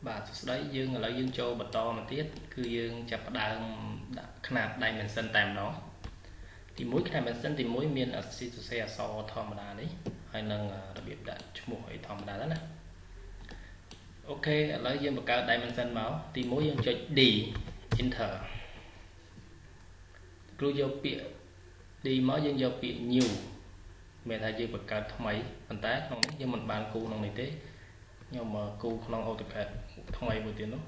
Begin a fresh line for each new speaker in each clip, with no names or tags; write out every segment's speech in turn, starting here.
បាទសួស្តីយើងឥឡូវយើងចូលបន្តមកទៀតគឺយើងចាប់ផ្ដើមដាក់ຂະຫນាត dimension តែម្ដងទី1 dimension ទី1មានអក្សរអក្សរធម្មតានេះហើយនឹងរបៀបដាក់ឈ្មោះអីធម្មតាដែរណាអូខេឥឡូវយើងបង្កើត dimension មកទី1យើងចុច D enter គ្រូយកពាក្យ D មកយើងយកពាក្យ new មានថាយើងបង្កើតថ្មីប៉ុន្តែក្នុងនេះយើងមិនបានគូក្នុងនេះទេខ្ញុំមកគូក្នុង AutoCAD ថ្មីមួយទៀតនោះ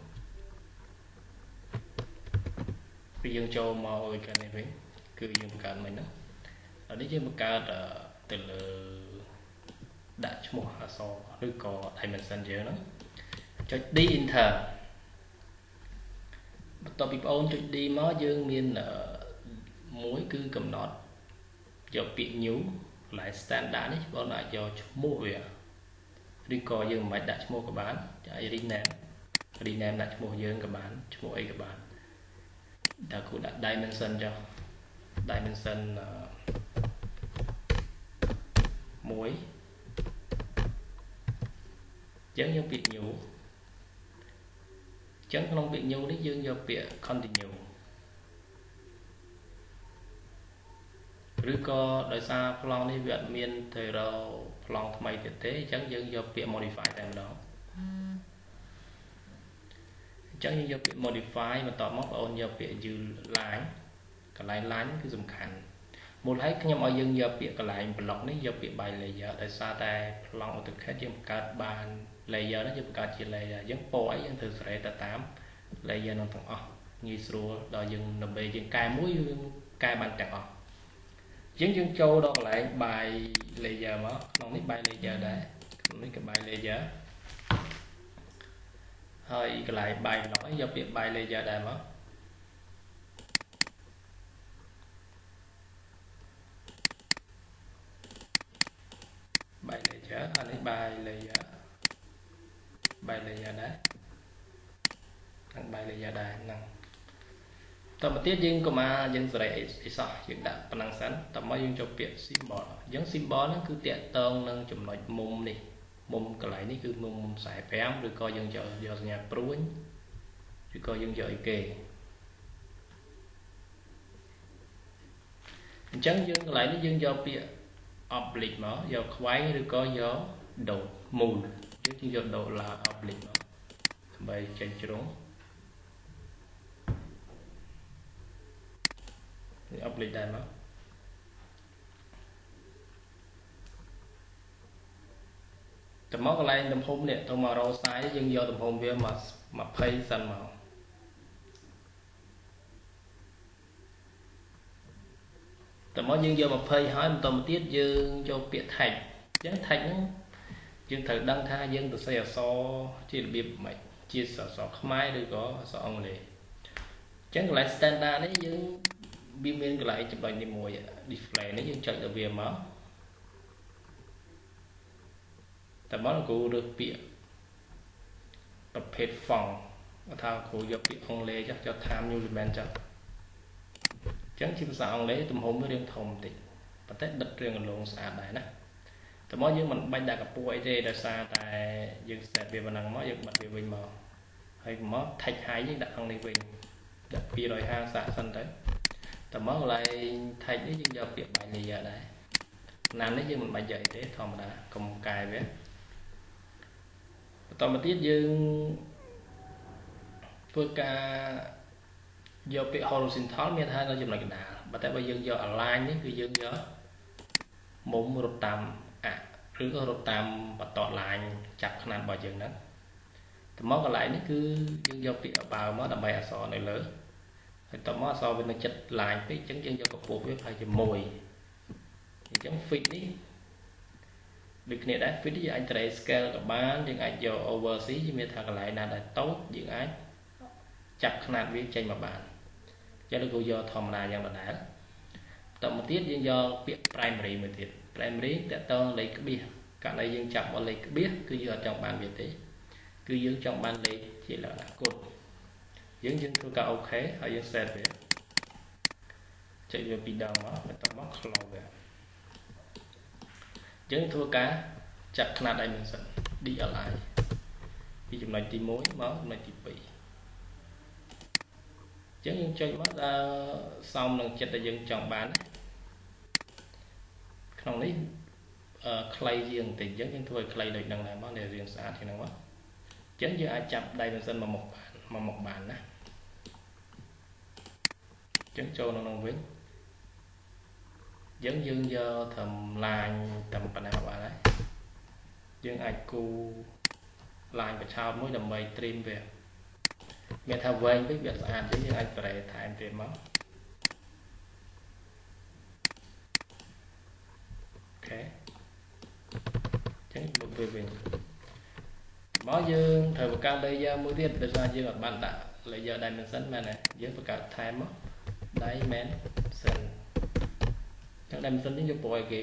ពីយើងចូលមក AutoCAD នេះវិញគឺយើងបង្កើតមិនហ្នឹងឥឡូវនេះយើងបង្កើតទៅលើដាក់ឈ្មោះអក្សរឬក៏ dimension យើងហ្នឹងចុច D enter បន្ទាប់ពីបងអូនចុច D មកយើងមានមួយគឺកំណត់យកពាក្យ new កន្លែង standard នេះបងអាចយកឈ្មោះវាឬក៏យើងមិនបាច់ដាក់ឈ្មោះក៏បានអាច rename ដាក់ឈ្មោះយើងក៏បានឈ្មោះអីក៏បានតែគូដាក់ dimension ចុះ dimension 1ចឹងយកពាក្យ new ចឹងក្នុងពាក្យ new នេះយើងយកពាក្យ continue ឬក៏ដោយសារប្លង់នេះវាអត់មានទៅរកប្លង់ថ្មីទៀតទេអញ្ចឹងយើងយកពាក្យ modify តែម្ដងអញ្ចឹងយើងយកពាក្យ modify បន្ទាប់មកបងអូនយកពាក្យ use line កន្លែង line គឺសំខាន់មូលហេតុខ្ញុំឲ្យយើងយកពាក្យកន្លែង block នេះយកពាក្យ by layer ដោយសារតែប្លង់ AutoCAD យើងបង្កើតបាន layer នេះយើងបង្កើតជា layer យើងពណ៌អីយើងត្រូវសេរីទៅតាម layer នោះទាំងអស់ងាយស្រួលដល់យើងដើម្បីយើងកែមួយយើងកែបានទាំងអស់យើងចូលដល់កន្លែង by layer មកក្នុងនេះ by layer ដែរក្នុងនេះក៏ by layer ហើយកន្លែង by block នេះយកពាក្យ by layer ដែរមកby layer អានេះ by layer ដែរនិង by layer ដែរហ្នឹងតទៅទៀតយើងក៏មកយើងសេរីអីសោះយើងដាក់ប៉ុណ្ណឹងសិនតមកយើងចូលពាក្យ symbol អញ្ចឹង symbol ហ្នឹងគឺតាក់ទងនឹងចំណុចមុំនេះមុំកន្លែងនេះគឺមុំ45ឬក៏យើងយកសញ្ញាព្រួញឬក៏យើងយកអីគេអញ្ចឹងយើងកន្លែងនេះយើងយកពាក្យ oblique មកយកខ្វែងឬក៏យក dot មូលយើងយក dollar oblique មកដើម្បីចេញជ្រុងoblique ដែរមកតមកកន្លែងទំហំនេះទៅមករក size យើងយកទំហំវាមក20សិនមកតមកយើងយក20ហើយបន្តមកទៀតយើងយកពាក្យ text អញ្ចឹង text ហ្នឹងយើងត្រូវដឹងថាយើងទៅសេអក្សរជារបៀបម៉េចជាអក្សរខ្មែរឬក៏អក្សរអង់គ្លេសអញ្ចឹងកន្លែង standard នេះយើងវាមានកន្លែងចំណុចនេះមួយ display នេះយើងចុចទៅវាមកតែមកគ្រូរើសពាក្យប្រភេទ font ថាគ្រូយកពាក្យអង់គ្លេសចុះយក Times New Roman ចុះអញ្ចឹងជាភាសាអង់គ្លេសទំហំវារៀងធំបន្តិចប៉ុន្តែដិតរៀងរលោងស្អាតដែរណាតែមកយើងមិនបាច់ដាក់កម្ពស់អីទេដោយសារតែយើង set វាប៉ុណ្ណឹងមកយើងបិទវាវិញមកហើយមក text height យើងដាក់ក្នុងនេះវិញដាក់250សាកសិនទៅតមកកន្លែង text នេះយើងយកពាក្យ by layer ដែរណាមនេះយើងមិនបាច់យកអីទេធម្មតាកុំកែវាបន្តមកទៀតយើងធ្វើការយកពាក្យ horizontal មានថានៅចំណុចកណ្ដាលបើតែបើយើងយក align នេះគឺយើងយកមុំរត់តាមឬក៏រត់តាមបន្តឡាញចាប់ຂະຫນាតរបស់យើងហ្នឹងតមកកន្លែងនេះគឺយើងយកពាក្យបើមកដើម្បីអក្សរនៅលើហើយតមកអក្សរវានៅចិត្តឡាញពេកអញ្ចឹងយើងយកកម្ពស់វាប្រហែលជា1អញ្ចឹង fit នេះដូចគ្នាដែរ fit យើងអាច trace scale ក៏បានយើងអាចយក oversee ជាមានថាកន្លែងណាដែលតូចយើងអាចចាប់ຂະຫນាតវាចេញមកបានអញ្ចឹងលោកយកធម្មតាយ៉ាងដដែលតមកទៀតយើងយកពាក្យ primary មួយទៀត primary តើតើលេខក្បៀសករណីយើងចាប់មកលេខក្បៀសគឺយើងអត់ចង់បានវាទេគឺយើងចង់បានលេខជាលក្ខណៈគុណយើងធ្វើការអូខេហើយយើង set វាចុចវាពីរដងមកបន្តមក close វាយើងធ្វើការចាប់ຂະຫນាត dimension DLI ចំណុចទី1មកចំណុចទី2អញ្ចឹងយើងចុចមកដល់សមនឹងចិត្តដែលយើងចង់បានក្នុងនេះខ្លីជាងបន្តិចអញ្ចឹងយើងធ្វើឲ្យខ្លីដូចហ្នឹងដែរមកđểរៀងស្អាតជាងហ្នឹងមកអញ្ចឹងយើងអាចចាប់ dimension មកមុខបានណាអញ្ចឹងចូលនៅក្នុងវិញយើងយកត្រឹមឡាញត្រឹមប៉ុណ្ណាបានហើយយើងអាចគូឡាញបឆោតមួយដើម្បី trim វាមានថាវែងពេកវាស្អាតយើងអាចប្រែថែមទៀតមកអូខេអញ្ចឹងលុបវាវិញមកយើងត្រូវបង្កើត layer មួយទៀតដោយសារយើងអត់បានដាក់ layer dimension មែនទេយើងបង្កើតថែមមក dimension ចឹង dimension យើងយកពណ៌ឲ្យគេ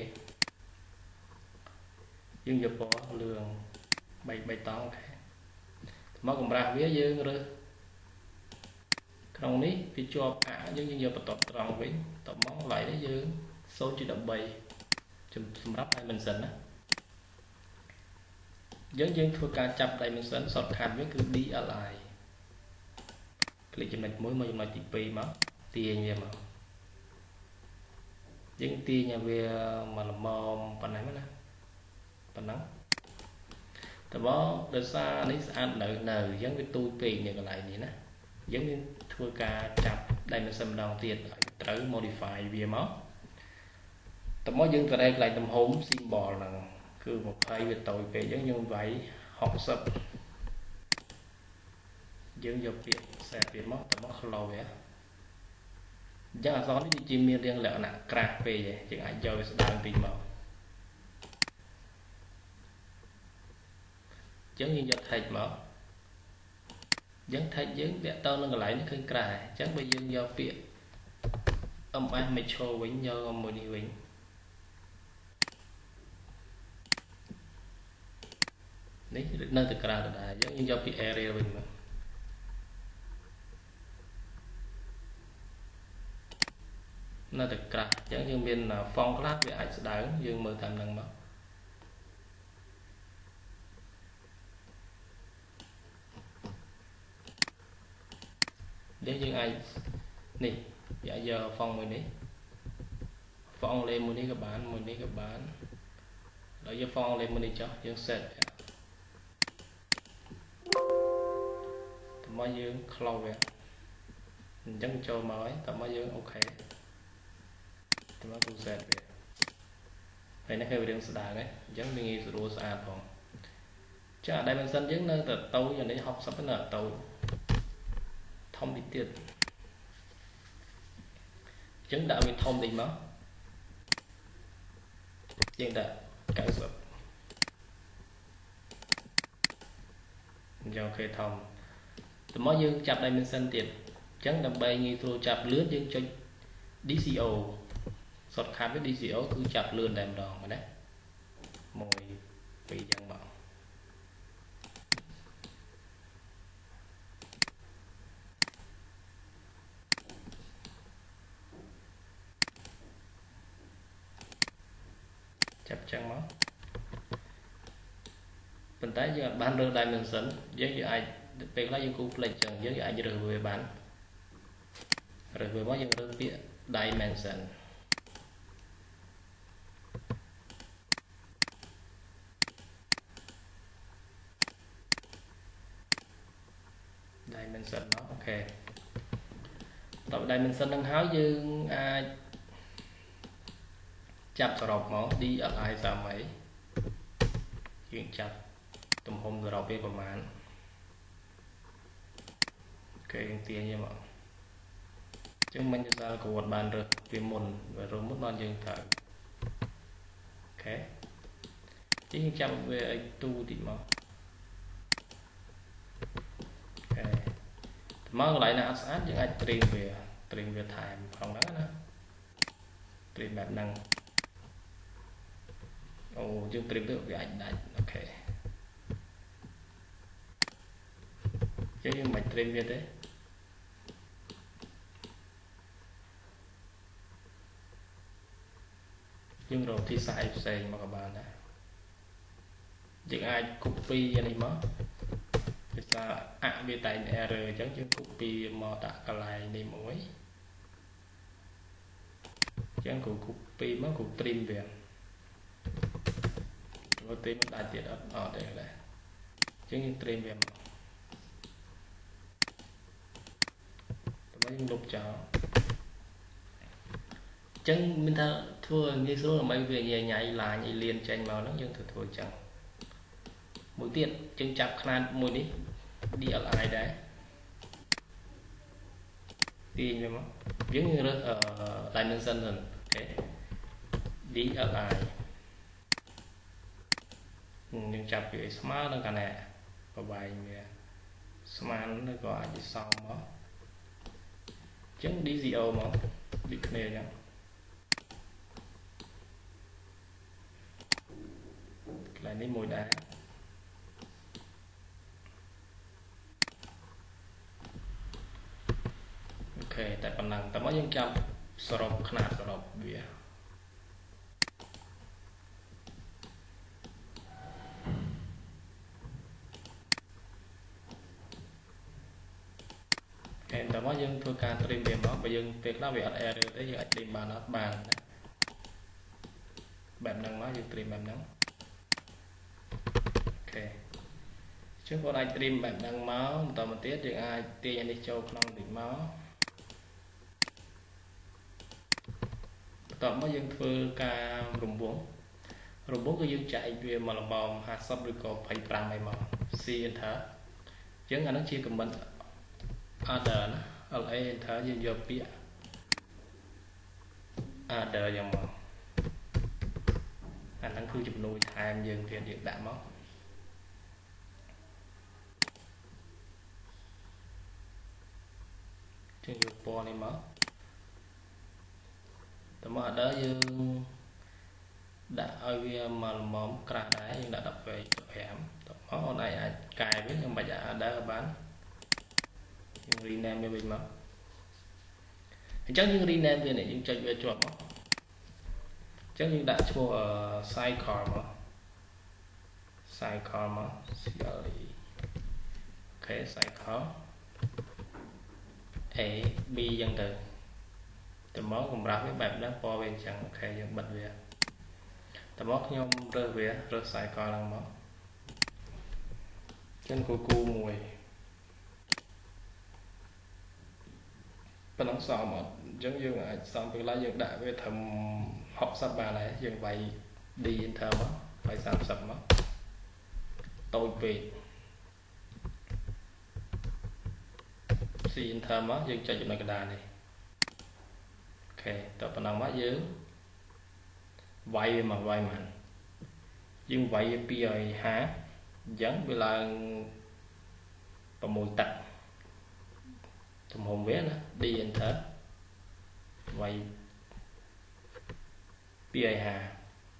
យើងយកពណ៌លឿង3តង់មកកម្រាស់វាយើងរើសក្នុងនេះវាជាប់យើងយកបន្ទាត់ត្រង់វិញតមកកន្លែងនេះយើង 0.13 សម្រាប់ dimension ណាយើងធ្វើការចាប់ dimension shortcut វាគឺ DLI คลิกចំណុច1មកចំណុចទី2មកទាញវាមកយើងទាញឲ្យវាមកល្មមប៉ុណ្ណេះណាប៉ុណ្ណឹងតើមកដោយសារនេះស្អាតនៅអញ្ចឹងវាទូចពេកនៅកន្លែងនេះណាយើងមានធ្វើការចាប់ dimension ម្ដងទៀតឲ្យត្រូវ modify វាមកតើមកយើងទៅកន្លែងទំហំ symbol ហ្នឹងគឺ20វាតូចពេកអញ្ចឹងយើងវាយ60យើងយកពាក្យ set វាមកតើមក close វាអញ្ចឹងអក្សរនេះជាមានរាងលក្ខណៈក្រាស់ពេកយើងអាចយកវាស្ដើងតិចមកអញ្ចឹងយើងយក text មកអញ្ចឹង text យើងវាក់តនឹងកន្លែងនេះឃើញក្រាស់អញ្ចឹងបើយើងយកពាក្យ ms មកឈរវិញយកមួយនេះវិញនេះនៅតែក្រាស់ដដែលអញ្ចឹងយើងយកពាក្យ area វិញមកនៅតែក្រាស់អញ្ចឹងយើងមាន font ខ្លះវាអាចស្ដើងយើងមើលតាមហ្នឹងមកយើងអាចនេះវាយក font មួយនេះ font អង់គ្លេសមួយនេះក៏បានមួយនេះក៏បានដល់យក font អង់គ្លេសមួយនេះចុះយើង set តើមកយើង close វាអញ្ចឹងចូលមកហើយតើមកយើងអូខេតើមក set វាហើយនេះគឺវារឿងស្ដើងហ្នឹងអញ្ចឹងវាងាយស្រួលស្អាតផងចា dimension យើងនៅតែតូចអានេះ60នៅតូចធំតិចទៀតអញ្ចឹងដាក់វាធំតិចមកយើងដាក់90អញ្ចឹងអូខេធំតើមកយើងចាប់ dimension ទៀតអញ្ចឹងដើម្បីងាយស្រួលចាប់លឿនយើងចុច DCO shortcut វា DCO គឺចាប់លឿនតែម្ដងមែនទេ1 2យ៉ាងមកចាប់ចឹងមកប៉ុន្តែយើងអាចបានរើស dimension យើងអាចពេលខ្លះយើងគូផ្លេចចឹងយើងអាចរើសវាបានរើសវាមកយើងរើសពាក្យ dimension មកអូខេតប dimension នឹងហើយយើងអាចចាប់សរុបមក DLI 30យើងចាប់ទំហំសរុបវាប្រមាណអូខេយើងទាញវាមកអញ្ចឹងមិនដល់គ្រាន់បានរើសវាមុនបានយើងត្រូវអូខេយើងចាប់វាឲ្យទូតិចមកអូខេមកកន្លែងណាអត់ស្អាតយើងអាចត្រៀមវាថែមផងហ្នឹងណាត្រៀមបែបហ្នឹងអូយើងត្រៀមទៅវាអាចដាច់អូខេយើងមិនត្រៀមវាទេយើងរកទីសាយផ្សេងមកក៏បានដែរយើងអាច copy យ៉ាងនេះមក ta về tại error chẳng chứ copy mò đặt cái lại đi mỗi chẳng của copy mất của trim về có trim đại tiết ở đây là chẳng như trim về mấy lục chợ chẳng mình ta thua như số là mấy về nhà nhảy là nhảy liền tranh vào nó nhưng thua chẳng mũi tiện chân chặt khăn mùi đi ở lại đấy đi mà giống như ở dimension rồi okay. Đi ở lại nhưng chặt cái smart nó cả nè và bài smart nó gọi gì xong đó chẳng đi gì ô mà đi này nhá lại đi mùi đá ok tại phần năng ta mới dân chăm sọp khả năng sọp bìa em ta mới dân thua ca trim điểm đó bây giờ việc nó bị ở error tới giờ trim bàn nó bàn bạn năng nói dân trim bàn nắng ok chúng con ai trim bạn năng máu tao một tiết được ai tiền đi châu không bị máu tao mới dân thua ca rùng bốn cái dân chạy về mà là bom hạt sắp được có phải làm mày mà si thở chứ anh nó chia cầm mình other nó ở đây thở dân vô bia other dòng mà anh đang cứ chụp nuôi tham dân tiền điện đạm máu trên vô po này máu tụi mà ở đó dương đã ở mà mỏm cả đá nhưng đã đọc về chỗ hẻm tụi này ai cài với nhưng mà đã bán nhưng rename với mình mà chắc như rename về này nhưng chạy về chuột mà chắc như đã cho sidecar mà ok sidecar A B dân từ tụi món cùng ra với bạn đó po bên chẳng ok dân bật về tụi món nhôm rơi về rơi xài coi lần món chân của cu mùi bên nó sò mà giống như là xong việc lá dân đại với thầm học sắp bà này dân vậy đi thơm á phải xăm sập á tôi về xin thơm á dân cho chúng này cái đà này ok tập phần nào má dưới vậy mà nhưng vậy bây há dẫn với là và mùi tật tùm hồn vế nữa đi anh thở vậy bây hà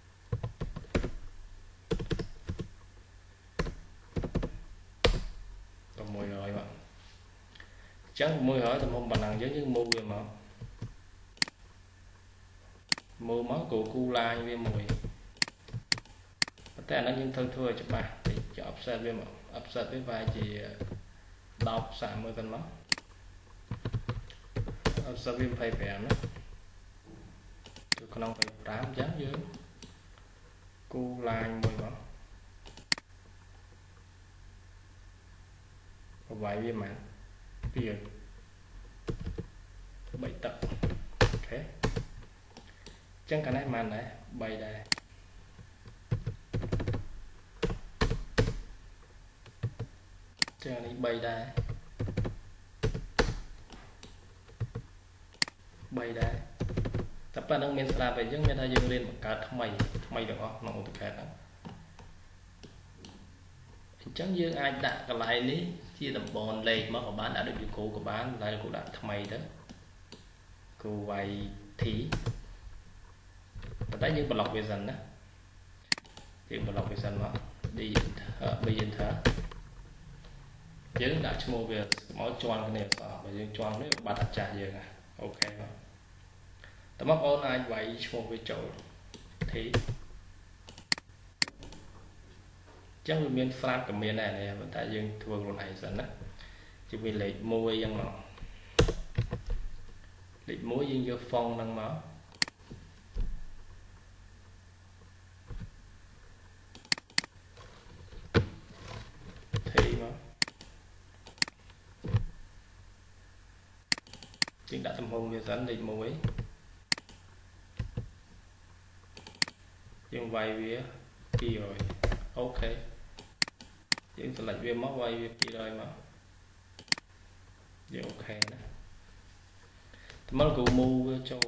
tùm mùi rồi mà chắc mùi hỏi tùm hồn bằng năng giống như mùi mà mùi máu của cu lai với mùi thế nó nhưng thưa cho bạn thì cho offset với vài chỉ đọc xả mưa cần máu offset với phải vẻ nữa tôi còn phải 8 chấm dưới cu lai mùi máu vậy với mạng bây giờ 7 tập ok chẳng cả này màn này bay đây chẳng này bay đây tập ra đang men làm về những người ta dừng lên một cả mày được không nó một cái đó chẳng như ai đã cái lại ní chia tầm bòn lên mà của bán đã được yêu cầu của bán lại cũng đã mày đó cô vậy thì tại những block vision đó những block vision mà đi bây giờ thở những đã mua về máu choang cái này và những choang đấy bạn đặt trả giờ này ok rồi tao mắc online vậy mua về chỗ thì chẳng vì miền Pháp của miền này này tại dương thua luôn này sẵn á chỉ vì lệch môi dân mà lệch môi dân vô phong năng máu thì mà chính đã tâm hồn về sẵn lệch môi dân vay vía kia rồi ok dân sẽ lệch về máu vay về kia rồi mà dân ok đó mất cụ mu châu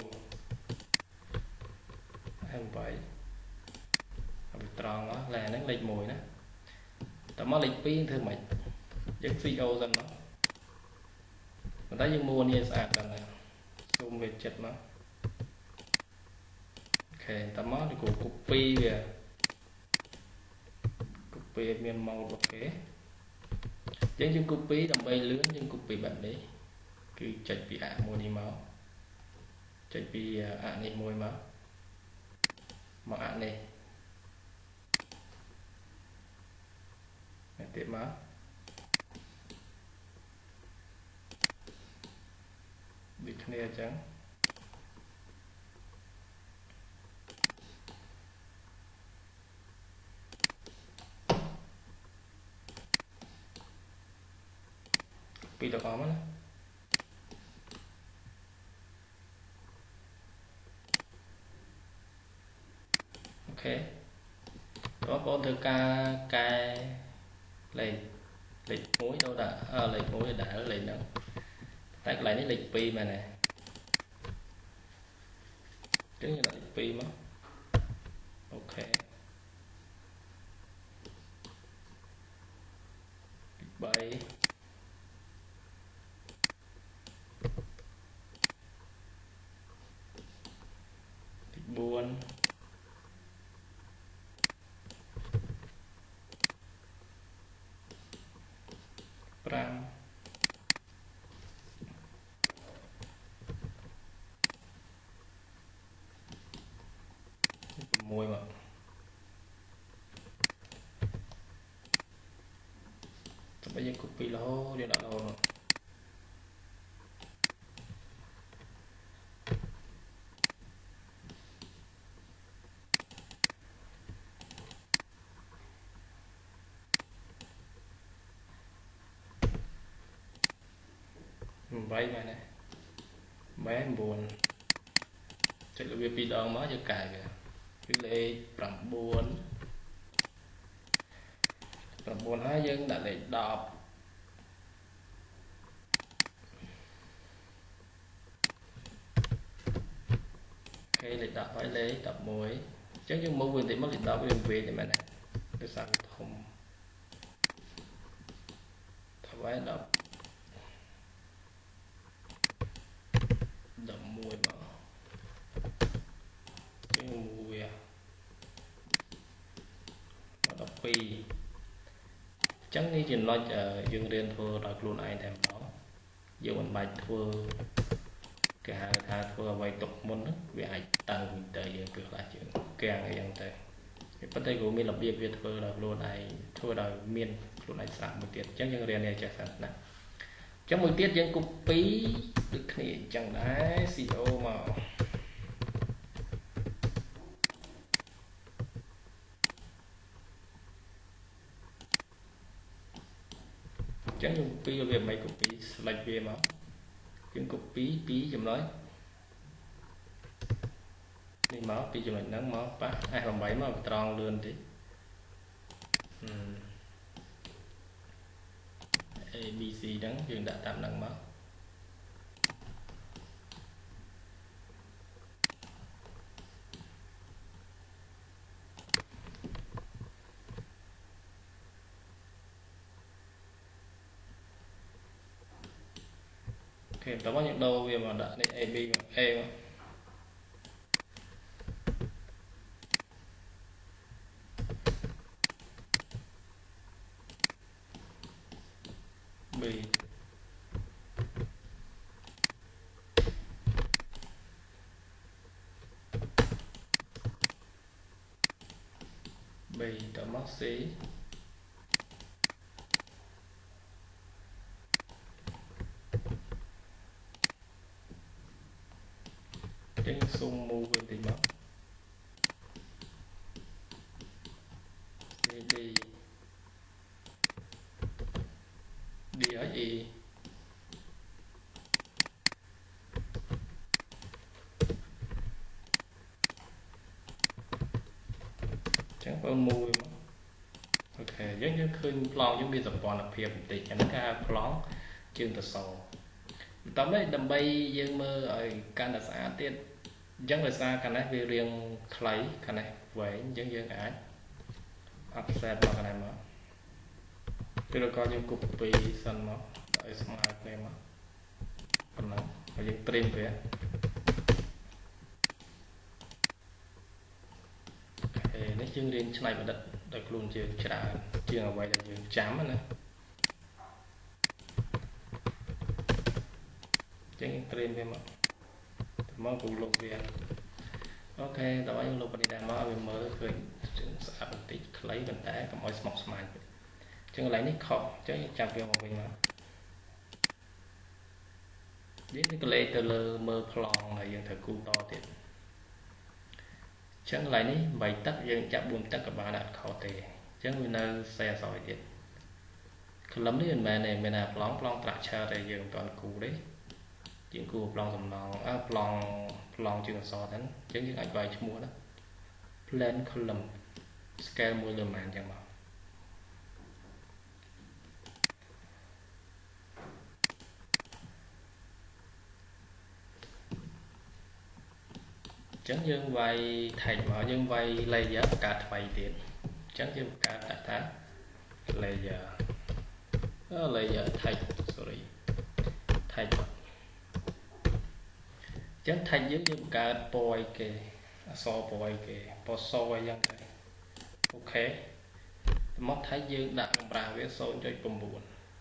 em vậy bị tròn đó là nó lệch mùi đó tao mất lệch pin thương mày dân CEO dân đó người ta dân mua như sạc là zoom về chật nó ok tao mất thì cụ copy về copy miền màu ok dân dân copy đầm bay lướn dân copy bạn đấy cứ chạy bị ạ mua đi máu chạy bị ạ này môi máu mà ạ này tiếp máu bị kia trắng bị được có mất ok đó có từ ca lấy muối đâu đã lấy muối đã lấy nó tắt lại cái lịch pi mà nè chứng như là lịch pi mà ok bảy buồn ram mùi mà bây giờ copy lô đi đặt lô vay mà này bé buồn chắc là việc đo mới cho cài kìa cái lệ bằng buồn hai dân đã để đọc cái lệ đọc phải lấy đọc muối chắc như mẫu quyền thì mất lệ đọc quyền về thì mà này cái sản thông phải đọc mùi mà cái mùi nó đọc pi chẳng nghĩ chuyện nói dương riêng thua đọc luôn ai thèm đó dù mình bài thua cái hàng tha thua vay tục môn đó vì ai tăng tới giờ cực là chuyện càng ngày tới bất tay của mình là việc thua đọc luôn ai thua đòi miên luôn ai sẵn một tiết chắc dương riêng này chắc sẵn nè trong một tiết dân copy được thì chẳng đá CEO mà chẳng dùng copy về máy copy select về mà dân copy tí chùm nói đi máu tí chùm nắng máu bác ai làm bấy mà tròn luôn thì ABC đắng dương đã tạm nắng máu ok tao có những đâu về mà đã đi AB mà E mà B B tao mắc C zoom moveវិញតិចមកនេះ D H E ចឹងបងមួយមកអូខេយើងឃើញប្លង់យើងមានសម្ព័ន្ធភាពបន្តិចអានេះការប្លង់ជើងទៅសបន្តនេះដើម្បីយើងមើលឲ្យកាន់តែស្អាតទៀតអញ្ចឹងដោយសារខាងនេះវារាងខ្លីខាងនេះវែងអញ្ចឹងយើងអាច offset មកខាងនេះមកពេលក៏យើង copy សិនមកឲ្យស្មើគ្នាមកប៉ុណ្ណឹងហើយយើង trim វានេះយើងរៀនច្នៃប្រឌិតដោយខ្លួនយើងច្រើនជាងអ្វីដែលយើងចាំណាចឹងត្រៀមវាមកគូលុបវាអូខេតើយើងលុបនេះដែរមកឲ្យវាមើលឃើញស្អាតបន្តិចខ្លីប៉ុន្តែកុំឲ្យស្មុគស្មាញពេកចឹងកន្លែងនេះខុសចឹងចាប់វាមកវិញមកនេះកលេសទៅលើមើលប្លង់ហើយយើងត្រូវគូតទៀតចឹងកន្លែងនេះ8ទឹកយើងចាប់4ទឹកក៏បានអត់ខុសទេចឹងវានៅសេអសរទៀតក្លឹមនេះមិនមែនទេមានតែប្លង់ត្រាក់ឆើតែយើងមិនទាន់គូទេជាងគូប្លង់សំណងប្លង់ជើងអសរហ្នឹងចឹងយើងអាចវាយឈ្មោះណា plan column scale 1 លើម៉ានចឹងមកចឹងយើងវាយ text មកយើងវាយ layer បង្កើតថ្មីទៀតចឹងយើងបង្កើតដាក់ថា layer text sorry text ចឹង text យើងបង្កើតពណ៌អីគេអក្សរពណ៌អីគេពណ៌សអីយ៉ាងទៅអូខេមក text យើងដាក់តម្រាស់វា 0.9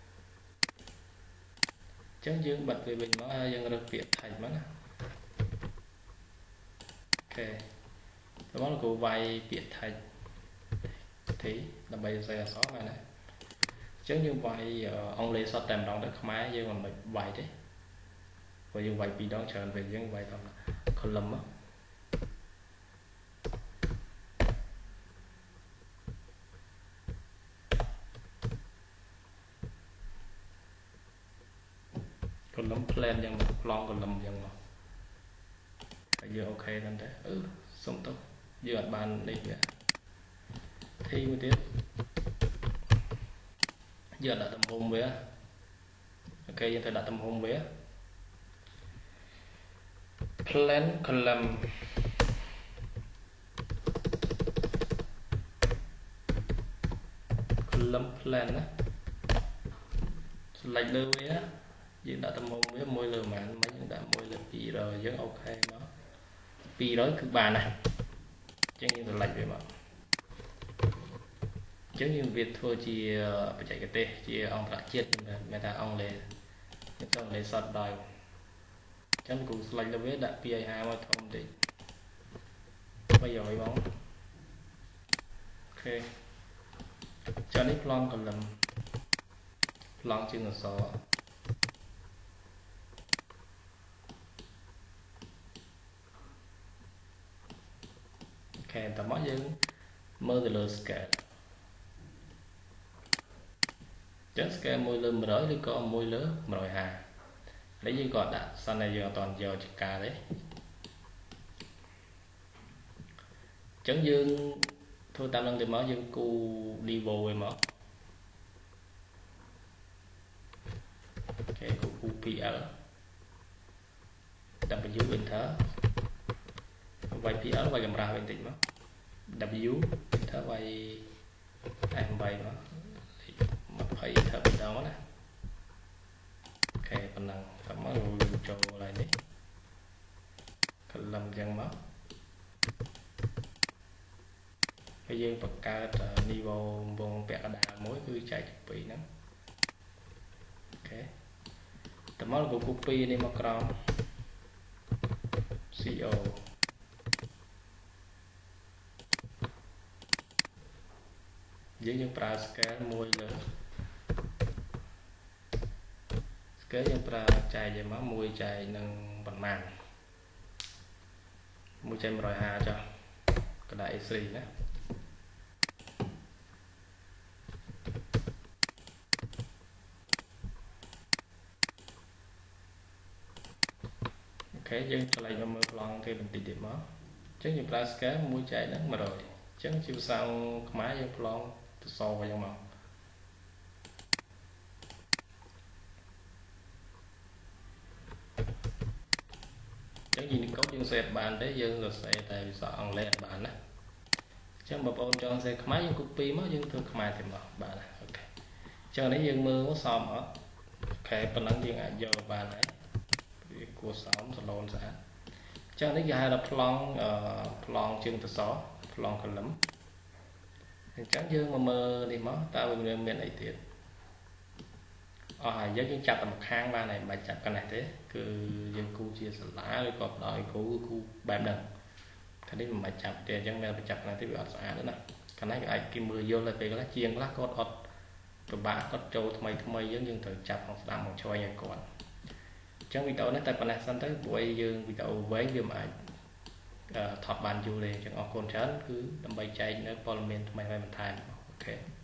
ចឹងយើងបិទវាវិញមកហើយយើងរើសពាក្យ text មកណាអូខេតើមកគូវាយពាក្យ text ទីដើម្បីសរសេរអក្សរមែនទេចឹងយើងវាយអង់គ្លេសសុទ្ធតែម្ដងទៅខ្មែរយើងមិនវាយទេព្រោះយើងវាយ2ដងច្រើនពេលយើងវាយតាម column មកcolumn plan យ៉ាងប្លង់ column យ៉ាងមកហើយយើងអូខេហ្នឹងដែរសុំទោសយើងអត់បាននេះវាធីមួយទៀតយើងដាក់ទំហំវាអូខេយើងត្រូវដាក់ទំហំវា plan column plan ណា select លើវាយើងដាក់ទំហំវា1 លើប៉ុន្មានមិនយើងដាក់1 លើ 200យើងអូខេមក200គឺបានណាអញ្ចឹងយើង select វាមកអញ្ចឹងយើងវាធ្វើជាបច្ចេកទេសជាអន្តរជាតិមិនថាអង់គ្លេសយើងចង់អង់គ្លេសសតដោយអញ្ចឹងគូ select លើវាដាក់250មកធំតិច300បងអូខេចានេះប្លង់ column ប្លង់ជើងអក្សរអូខេតើមកយើងមើលទៅលើ scale ចឹង scale 1 លើ 100 ឬក៏1 លើ 150ហើយយើងក៏ដាក់សិនតែយើងអត់តន់យកចកាទេចឹងយើងធ្វើតាមនឹងទៅមកយើងគូ niveau ឯមកអូខេគូ PL W enter វាយ PL វាយកម្រាស់វិញតិចមក W enter វាយ F8 មក20 enter ពីដងណាអូខេប៉ុណ្ណឹងតើមកយើងចូលឡើងនេះ column ចឹងមកហើយយើងបង្កើត niveau វងពាក់កណ្ដាលមួយគឺចែកជា2ហ្នឹងអូខេតើមកគូ copy នេះមកក្រោម CO យើងប្រើ scale 1 លើ scale យើងប្រើចែកយកមក1ចែកនឹងប៉ុន្មាន 1.150 cho cái đại A3 nhé. Ok,យើងឆ្លៃមកមើលប្លង់គេបន្តិចទៀតមកអញ្ចឹងយើងប្រើ scale មួយចែកហ្នឹង100អញ្ចឹងជាភាសាខ្មែរយើងប្លង់ទៅសអញ្ចឹងមកអញ្ចឹងយើងកូដយើងសេតបានទេយើងសរសេរតែភាសាអង់គ្លេសអត់បានណាអញ្ចឹងបងប្អូនចង់សេខ្មែរយើង copy មកយើងធ្វើខ្មែរទៅមកបានណាអូខេអញ្ចឹងនេះយើងមើលមកសមអត់អូខេប៉ុណ្ណឹងយើងអាចយកបានហើយវាគួរសមសឡូនស្អាតចឹងនេះគេហៅថាប្លង់ជើងសសរប្លង់កលឹមអញ្ចឹងយើងមកមើលនេះមកតើវាមានអីទៀតអស់ហើយយើងចាប់តែម្ខាងបានហើយមិនបាច់ចាប់កណ្ណេះទេគឺយើងគូជាសាលាឬក៏ផ្ដល់ឲ្យគូបែបហ្នឹងខាងនេះមិនបាច់ចាប់ទេអញ្ចឹងមានបញ្ចាប់កណ្ណេះទេវាអត់ស្អាតទេណាកណ្ណេះអាចគេមើលយល់តែពេលខ្លះជាងខ្លះគាត់អត់ពិបាកគាត់ចូលថ្មីយើងត្រូវចាប់ក្នុងស្ដាំមកឆ្វេងឲ្យគាត់អញ្ចឹងវីដេអូនេះតែប៉ុណ្ណេះសិនទៅព្រោះយើងវីដេអូវែងវាមិនអាចថតបានយូរទេអញ្ចឹងអរគុណច្រើនគឺដើម្បីចែកនៅព័ត៌មានថ្មីបន្ថែមអូខេ